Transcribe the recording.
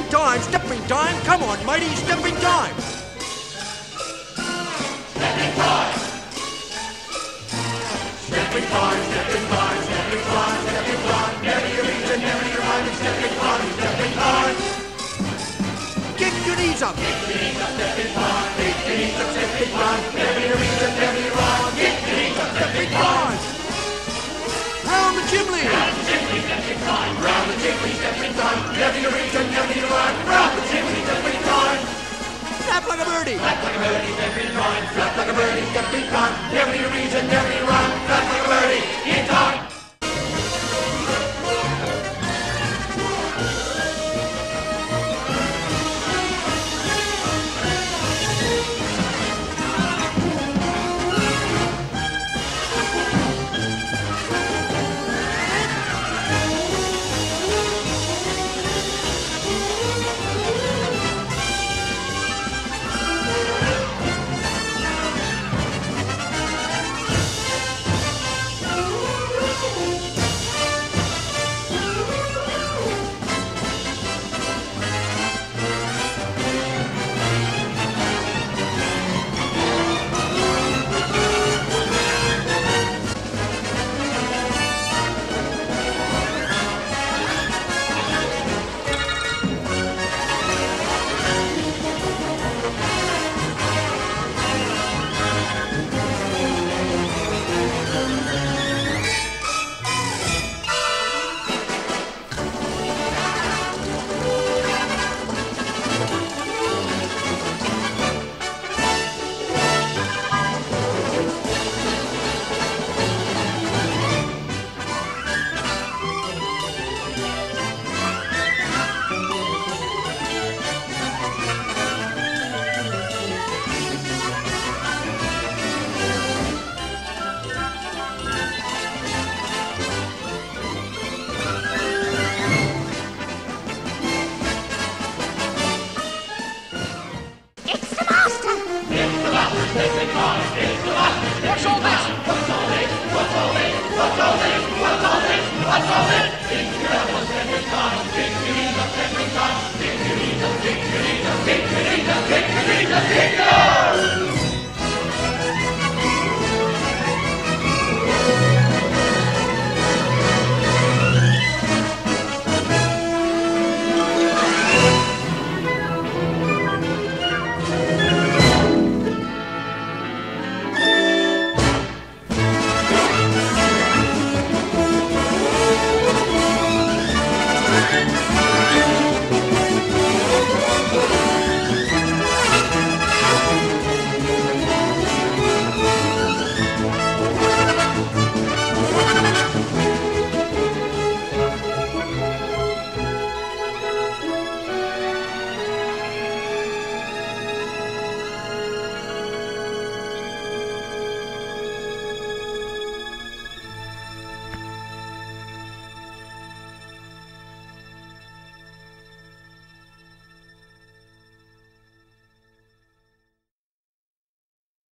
time, stepping time. Come on, mighty, stepping time. Stepping time. Stepping time, stepping time, stepping time, stepping time. Never you reach and never you run. Stepping time, stepping time. Kick your knees up. Kick your knees up, stepping time. Kick your knees up, stepping time. Never you reach and never you run. Kick your knees up, Stepping time. Round the chimney. Round the chimney, stepping time. Round the chimney, stepping time. Never you reach and never you run. Round the chimney, stepping time. Flap like a birdie. Flap like a birdie, stepping time. Flap like a birdie, stepping time. Never you reach and never you run. Flap like a birdie, In time.